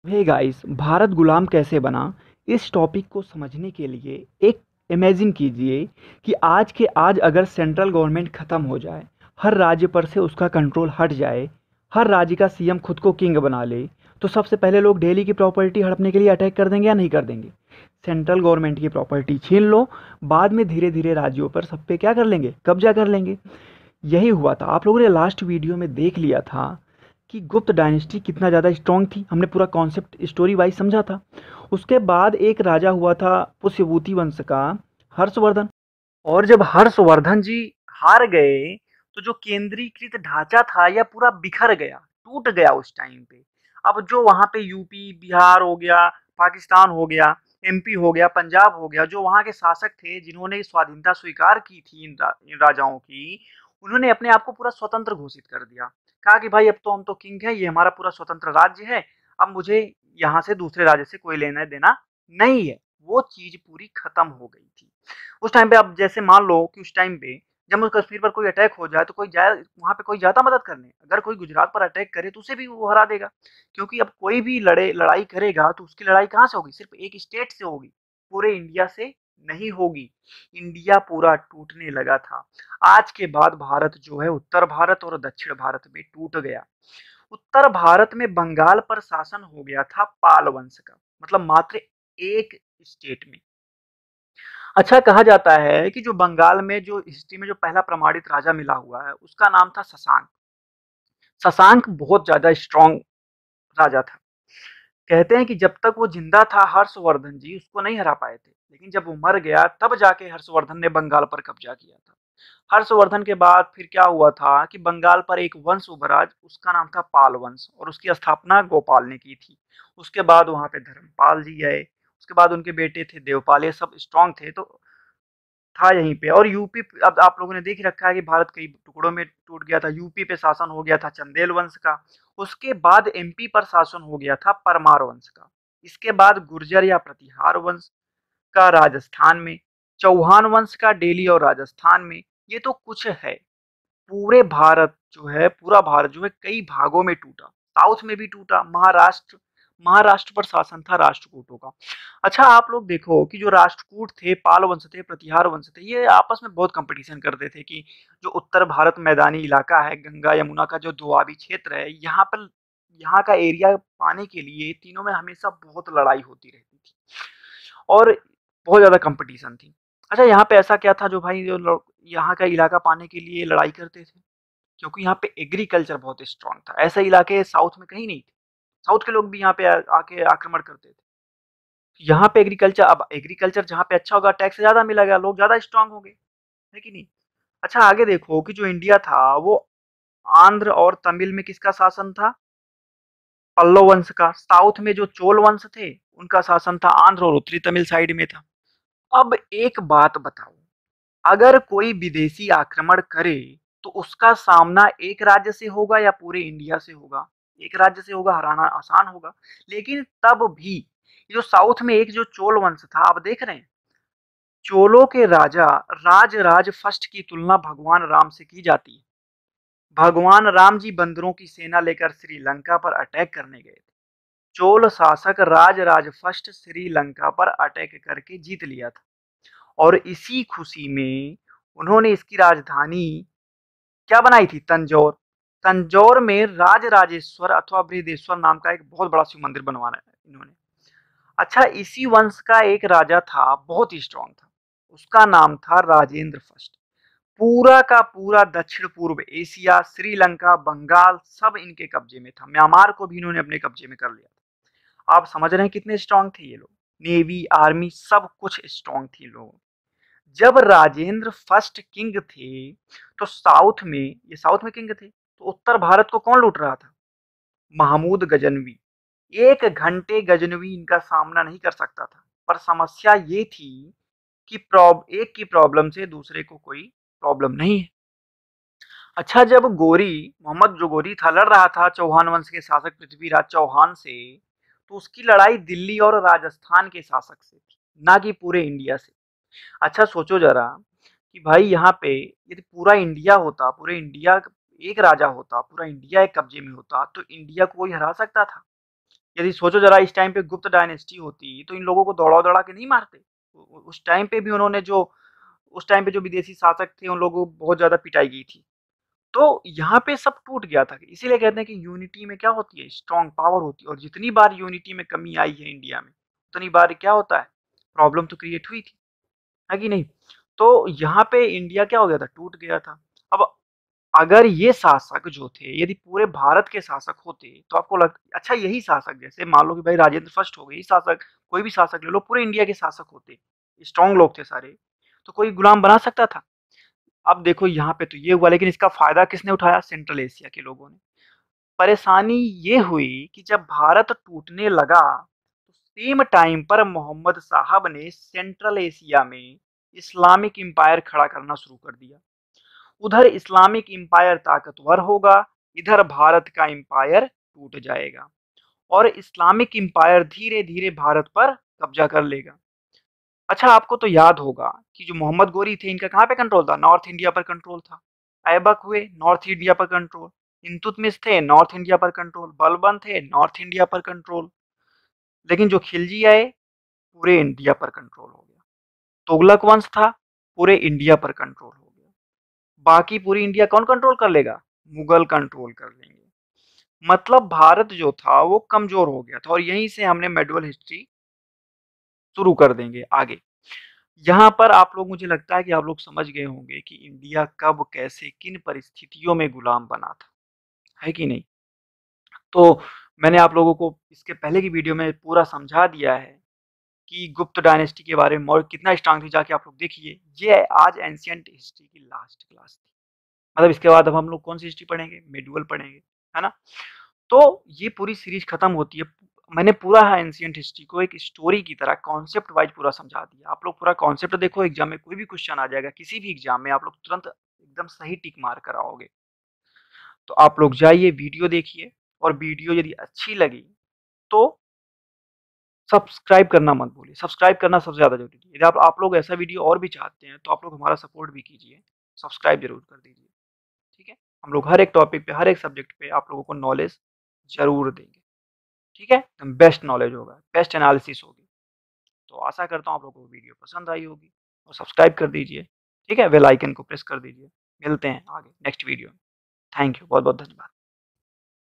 Hey guys, Bharat गुलाम कैसे बना? इस टॉपिक को समझने के लिए एक इमेजिन कीजिए कि आज के आज अगर सेंट्रल गवर्नमेंट ख़त्म हो जाए, हर राज्य पर से उसका कंट्रोल हट जाए, हर राज्य का सीएम खुद को किंग बना ले, तो सबसे पहले लोग दिल्ली की प्रॉपर्टी हड़पने के लिए अटैक कर देंगे या नहीं कर देंगे? सेंट्रल गवर्नमेंट की प्रॉपर्टी छीन लो, बाद में धीरे धीरे राज्यों पर सब पे क्या कर लेंगे, कब्जा कर लेंगे। यही हुआ था। आप लोगों ने लास्ट वीडियो में देख लिया था कि गुप्त डायनेस्टी कितना ज़्यादा स्ट्रांग थी। हमने पूरा कॉन्सेप्ट स्टोरी वाइज समझा था। उसके बाद एक राजा हुआ था पुष्यभूति वंश का, हर्षवर्धन। और जब हर्षवर्धन जी हार गए, तो जो केंद्रीकृत ढांचा था यह पूरा बिखर गया, टूट गया उस टाइम पे। अब जो वहां पे यूपी बिहार हो गया, पाकिस्तान हो गया, एमपी हो गया, पंजाब हो गया, जो वहां के शासक थे जिन्होंने स्वाधीनता स्वीकार की थी इन राजाओं की, उन्होंने अपने आप को पूरा स्वतंत्र घोषित कर दिया। कहा कि भाई अब तो हम तो किंग है, ये हमारा पूरा स्वतंत्र राज्य है, अब मुझे यहाँ से दूसरे राज्य से कोई लेना देना नहीं है। वो चीज पूरी खत्म हो गई थी उस टाइम पे। अब जैसे मान लो कि उस टाइम पे जम्मू कश्मीर पर कोई अटैक हो जाए, तो कोई जाए वहां पे, कोई जाता मदद करने? अगर कोई गुजरात पर अटैक करे तो उसे भी वो हरा देगा, क्योंकि अब कोई भी लड़ाई करेगा तो उसकी लड़ाई कहाँ से होगी? सिर्फ एक स्टेट से होगी, पूरे इंडिया से नहीं होगी। इंडिया पूरा टूटने लगा था। आज के बाद भारत जो है उत्तर भारत और दक्षिण भारत में टूट गया। उत्तर भारत में बंगाल पर शासन हो गया था पाल वंश का, मतलब मात्र एक स्टेट में। अच्छा, कहा जाता है कि जो बंगाल में जो हिस्ट्री में जो पहला प्रमाणित राजा मिला हुआ है उसका नाम था शशांक। शशांक बहुत ज्यादा स्ट्रांग राजा था। कहते हैं कि जब तक वो जिंदा था हर्षवर्धन जी उसको नहीं हरा पाए थे, लेकिन जब वो मर गया तब जाके हर्षवर्धन ने बंगाल पर कब्जा किया था। हर्षवर्धन के बाद फिर क्या हुआ था कि बंगाल पर एक वंश उभरा, उसका नाम था पाल वंश, और उसकी स्थापना गोपाल ने की थी। उसके बाद वहां पे धर्मपाल जी आए, उसके बाद उनके बेटे थे देवपाल। ये सब स्ट्रांग थे तो था यहीं पे। और यूपी, अब आप लोगों ने देख ही रखा है कि भारत कई टुकड़ों में टूट गया था। यूपी पे शासन हो गया था चंदेल वंश का। उसके बाद एमपी पर शासन हो गया था परमार वंश का। इसके बाद गुर्जर या प्रतिहार वंश का राजस्थान में, चौहान वंश का दिल्ली और राजस्थान में। ये तो कुछ है। पूरे भारत जो है, पूरा भारत जो है कई भागों में टूटा। साउथ में भी टूटा। महाराष्ट्र, महाराष्ट्र पर शासन था राष्ट्रकूटों का। अच्छा, आप लोग देखो कि जो राष्ट्रकूट थे, पाल वंश थे, प्रतिहार वंश थे, ये आपस में बहुत कंपटीशन करते थे कि जो उत्तर भारत मैदानी इलाका है, गंगा यमुना का जो दोआबी क्षेत्र है, यहाँ पर, यहाँ का एरिया पाने के लिए तीनों में हमेशा बहुत लड़ाई होती रहती थी और बहुत ज्यादा कंपटीशन थी। अच्छा, यहाँ पे ऐसा क्या था जो भाई यहाँ का इलाका पाने के लिए लड़ाई करते थे? क्योंकि यहाँ पे एग्रीकल्चर बहुत स्ट्रांग था। ऐसे इलाके साउथ में कहीं नहीं थे। साउथ के लोग भी यहाँ पे आके आक्रमण करते थे। यहाँ पे एग्रीकल्चर, अब एग्रीकल्चर जहाँ पे अच्छा होगा टैक्स ज्यादा मिलेगा, लोग ज्यादा स्ट्रांग होंगे, है कि नहीं? अच्छा, आगे देखो कि जो इंडिया था वो आंध्र और तमिल में किसका शासन था? पल्लव वंश का। साउथ में जो चोल वंश थे उनका शासन था आंध्र और उत्तरी तमिल साइड में था। अब एक बात बताओ, अगर कोई विदेशी आक्रमण करे तो उसका सामना एक राज्य से होगा या पूरे इंडिया से होगा? एक राज्य से होगा, हराना आसान होगा। लेकिन तब भी जो साउथ में एक जो चोल वंश था, आप देख रहे हैं, चोलों के राजा राज फर्स्ट की तुलना भगवान राम से की जाती है। भगवान राम जी बंदरों की सेना लेकर श्रीलंका पर अटैक करने गए थे। चोल शासक राज फर्स्ट श्रीलंका पर अटैक करके जीत लिया था, और इसी खुशी में उन्होंने इसकी राजधानी क्या बनाई थी? तंजौर। तंजौर में राजराजेश्वर अथवा बृहदेश्वर नाम का एक बहुत बड़ा शिव मंदिर बनवाना है इन्होंने। अच्छा, इसी वंश का एक राजा था, बहुत ही स्ट्रांग था, उसका नाम था राजेंद्र फर्स्ट। पूरा का पूरा दक्षिण पूर्व एशिया, श्रीलंका, बंगाल सब इनके कब्जे में था। म्यांमार को भी इन्होंने अपने कब्जे में कर लिया था। आप समझ रहे हैं कितने स्ट्रांग थे ये लोग? नेवी, आर्मी सब कुछ स्ट्रांग थी लोग। जब राजेंद्र फर्स्ट किंग थे तो साउथ में, ये साउथ में किंग थे, तो उत्तर भारत को कौन लूट रहा था? महमूद गजनवी। एक घंटे गजनवी इनका सामना नहीं कर सकता था। पर समस्या ये थी कि एक की प्रॉब्लम से दूसरे को कोई प्रॉब्लम नहीं है। अच्छा, जब गोरी, मोहम्मद जो गोरी था, लड़ रहा था चौहान वंश के शासक पृथ्वीराज चौहान से, तो उसकी लड़ाई दिल्ली और राजस्थान के शासक से थी, ना कि पूरे इंडिया से। अच्छा, सोचो जरा कि भाई यहाँ पे यदि पूरा इंडिया होता, पूरे इंडिया एक राजा होता, पूरा इंडिया एक कब्जे में होता, तो इंडिया को कोई हरा सकता था? यदि सोचो जरा इस टाइम पे गुप्त डायनेस्टी होती तो इन लोगों को दौड़ा-दौड़ा के नहीं मारते। उस टाइम पे भी उन्होंने जो उस टाइम पे जो विदेशी शासक थे उन लोगों को बहुत ज़्यादा पिटाई की थी। तो यहाँ पे सब टूट गया था। इसीलिए कहते हैं कि यूनिटी में क्या होती है, स्ट्रॉन्ग पावर होती है और जितनी बार यूनिटी में कमी आई है इंडिया में, उतनी बार क्या होता है, प्रॉब्लम तो क्रिएट हुई थी, है कि नहीं? तो यहाँ पे इंडिया क्या हो गया था, टूट गया था। अब अगर ये शासक जो थे, यदि पूरे भारत के शासक होते, तो आपको लग अच्छा यही शासक जैसे मान लो कि भाई राजेंद्र फर्स्ट हो गए, यही शासक कोई भी शासक ले लो, पूरे इंडिया के शासक होते, स्ट्रॉन्ग लोग थे सारे, तो कोई गुलाम बना सकता था? अब देखो यहाँ पे तो ये हुआ, लेकिन इसका फायदा किसने उठाया? सेंट्रल एशिया के लोगों ने। परेशानी ये हुई कि जब भारत टूटने लगा तो सेम टाइम पर मोहम्मद साहब ने सेंट्रल एशिया में इस्लामिक एम्पायर खड़ा करना शुरू कर दिया। उधर इस्लामिक एम्पायर ताकतवर होगा, इधर भारत का एम्पायर टूट जाएगा और इस्लामिक एम्पायर धीरे धीरे भारत पर कब्जा कर लेगा। अच्छा आपको तो याद होगा कि जो मोहम्मद गोरी थे इनका कहाँ पे कंट्रोल था? नॉर्थ इंडिया पर कंट्रोल था। ऐबक हुए नॉर्थ इंडिया पर कंट्रोल, इल्तुतमिश थे नॉर्थ इंडिया पर कंट्रोल, बलबन थे नॉर्थ इंडिया पर कंट्रोल, लेकिन जो खिलजी आए पूरे इंडिया पर कंट्रोल हो गया। तुगलक वंश था, पूरे इंडिया पर कंट्रोल हो गया। बाकी पूरी इंडिया कौन कंट्रोल कर लेगा? मुगल कंट्रोल कर लेंगे। मतलब भारत जो था वो कमजोर हो गया था और यहीं से हमने मेडुअल हिस्ट्री शुरू कर देंगे आगे। यहाँ पर आप लोग मुझे लगता है कि आप लोग समझ गए होंगे कि इंडिया कब, कैसे, किन परिस्थितियों में गुलाम बना था, है कि नहीं? तो मैंने आप लोगों को इसके पहले की वीडियो में पूरा समझा दिया है कि गुप्त डायनेस्टी के बारे में और कितना स्ट्रांग थी, जाके आप लोग देखिए। ये आज एंशिएंट हिस्ट्री की लास्ट क्लास थी। मतलब इसके बाद अब हम लोग कौन सी हिस्ट्री पढ़ेंगे? मेडुअल पढ़ेंगे, है ना? तो ये पूरी सीरीज खत्म होती है। मैंने पूरा एंशिएंट हिस्ट्री को एक स्टोरी की तरह कॉन्सेप्ट वाइज पूरा समझा दिया। आप लोग पूरा कॉन्सेप्ट देखो, एग्जाम में कोई भी क्वेश्चन आ जाएगा, किसी भी एग्जाम में आप लोग तुरंत एकदम सही टिक मार कर आओगे। तो आप लोग जाइए, वीडियो देखिए और वीडियो यदि अच्छी लगी तो सब्सक्राइब करना मत भूलिए। सब्सक्राइब करना सबसे ज़्यादा ज़रूरी है। यदि आप लोग ऐसा वीडियो और भी चाहते हैं तो आप लोग हमारा सपोर्ट भी कीजिए, सब्सक्राइब ज़रूर कर दीजिए, ठीक है? हम लोग हर एक टॉपिक पे, हर एक सब्जेक्ट पे आप लोगों को नॉलेज ज़रूर देंगे, ठीक है? एकदम बेस्ट नॉलेज होगा, बेस्ट एनालिसिस होगी। तो आशा करता हूँ आप लोगों को वीडियो पसंद आई होगी और सब्सक्राइब कर दीजिए, ठीक है? बेल आइकन को प्रेस कर दीजिए। मिलते हैं आगे नेक्स्ट वीडियो में। थैंक यू, बहुत-बहुत धन्यवाद।